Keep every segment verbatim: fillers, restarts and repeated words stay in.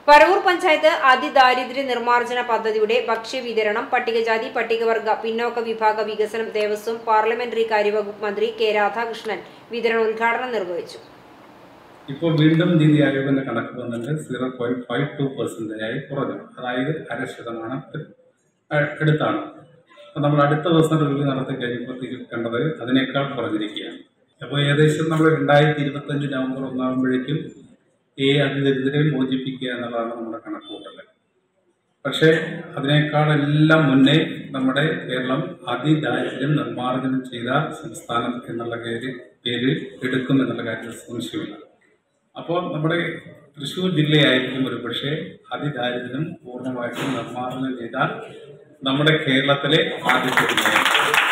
വരവൂർ പഞ്ചായത്ത് അതിദാരിദ്ര്യ നിർമ്മാർജ്ജന പദ്ധതിയുടെ ഭക്ഷ്യവിതരണം പട്ടികജാതി പട്ടികവർഗ പിന്നോക്ക വിഭാഗ വികസനം ദേവസ്വം പാർലമെന്ററി കാര്യവകുപ്പ് മന്ത്രി കെ രാധാകൃഷ്ണൻ വിതരണോദ്ഘാടനം നിർവഹിച്ചു. ഇപ്പോൾ വീണ്ടും നീതി ആയോഗിന്റെ കണക്ക് വന്നിട്ട് സീറോ പോയിന്റ് ഫൈവ് ടു പെർസെന്റേജായി കുറഞ്ഞു. അതായത് അര ശതമാനത്തിൽ അടുത്താണ്. അപ്പോൾ നമ്മൾ അടുത്ത ദിവസം റിവ്യൂ നടത്തി കഴിയുമ്പോഴത്തേക്ക് കണ്ടത് അതിനേക്കാൾ കുറഞ്ഞിരിക്കുകയാണ്. അപ്പോൾ ഏകദേശം നമ്മൾ രണ്ടായിരത്തി ഇരുപത്തഞ്ച് നവംബർ ഒന്നാകുമ്പോഴേക്കും ഈ അതിദരിദ്രരെ മോചിപ്പിക്കുക എന്നുള്ളതാണ് നമ്മുടെ കണക്കുകൂട്ടൽ. പക്ഷേ അതിനേക്കാളെല്ലാം മുന്നേ നമ്മുടെ കേരളം അതിദാരിദ്ര്യം നിർമ്മാർജ്ജനം ചെയ്ത സംസ്ഥാനം എന്നുള്ള പേര് പേര് എടുക്കും എന്നുള്ള കാര്യത്തിൽ സംശയമില്ല. അപ്പോൾ നമ്മുടെ തൃശ്ശൂർ ജില്ലയായിരിക്കും ഒരു പക്ഷേ അതിദാരിദ്ര്യം പൂർണ്ണമായിട്ടും നിർമ്മാർജ്ജനം ചെയ്താൽ നമ്മുടെ കേരളത്തിലെ ആദ്യത്തെ ജില്ലയാണ്.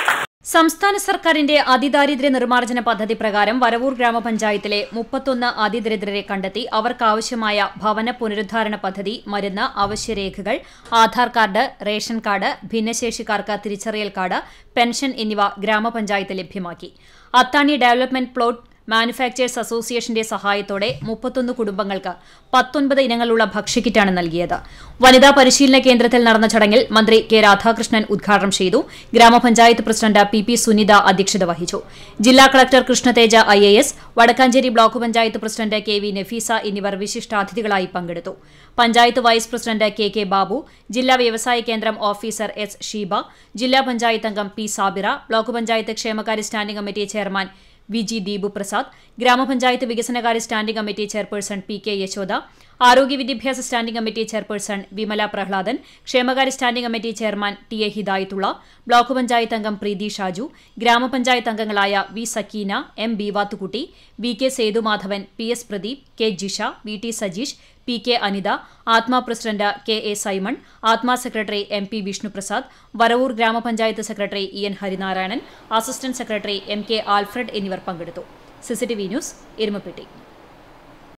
സംസ്ഥാന സർക്കാരിന്റെ അതിദാരിദ്ര്യ നിർമ്മാർജ്ജന പദ്ധതി പ്രകാരം വരവൂർ ഗ്രാമപഞ്ചായത്തിലെ മുപ്പത്തൊന്ന് അതിദരിദ്രരെ കണ്ടെത്തി അവർക്കാവശ്യമായ ഭവന പുനരുദ്ധാരണ പദ്ധതി, മരുന്ന്, അവശ്യരേഖകൾ, ആധാർ കാർഡ്, റേഷൻ കാർഡ്, ഭിന്നശേഷിക്കാർക്ക് തിരിച്ചറിയൽ കാർഡ്, പെൻഷൻ എന്നിവ ഗ്രാമപഞ്ചായത്ത് ലഭ്യമാക്കി. അത്താണി ഡെവലപ്മെന്റ് പ്ലോട്ട് മാനുഫാക്ചേഴ്സ് അസോസിയേഷന്റെ സഹായത്തോടെ മുപ്പത്തൊന്ന് കുടുംബങ്ങൾക്ക് പത്തൊൻപത് ഇനങ്ങളുള്ള ഭക്ഷ്യക്കിറ്റാണ് നൽകിയത്. വനിതാ പരിശീലന കേന്ദ്രത്തിൽ നടന്ന ചടങ്ങിൽ മന്ത്രി കെ രാധാകൃഷ്ണൻ ഉദ്ഘാടനം ചെയ്തു. ഗ്രാമപഞ്ചായത്ത് പ്രസിഡന്റ് പി പി സുനിത അധ്യക്ഷത വഹിച്ചു. ജില്ലാ collector Krishnateja I A S, Vadakkanchery block panchayat president K V Nafeesa എന്നിവർ വിശിഷ്ടാതിഥികളായി പങ്കെടുത്തു. Panchayat vice president K K Babu, ജില്ലാ വ്യവസായ കേന്ദ്രം ഓഫീസർ എസ് ഷീബ, ജില്ലാ പഞ്ചായത്ത് അംഗം പി സാബിറ, ബ്ലോക്ക് പഞ്ചായത്ത് ക്ഷേമകാര്യ standing committee chairman V G Deepu Prasad, ഗ്രാമപഞ്ചായത്ത് വികസനകാര്യ standing committee chairperson P K Yashoda, ആരോഗ്യ വിദ്യാഭ്യാസ standing committee chairperson Vimala Prahladan, ക്ഷേമകാര്യ standing committee chairman T A Hidayathulla, block panchayat അംഗം പ്രീതി ഷാജു, ഗ്രാമപഞ്ചായത്ത് അംഗങ്ങളായ V Sakeena, M Beevathukutty, V K Sethumadhavan, P S Pradeep, K Jisha, V T Sajeesh, P K Anitha, ATMA president K A Simon, ATMA secretary M P Vishnuprasad, Varavoor ഗ്രാമപഞ്ചായത്ത് secretary E N Harinarayanan, assistant secretary M K Alfred എന്നിവർ പങ്കെടുത്തു. CCTV news, Erumapetty.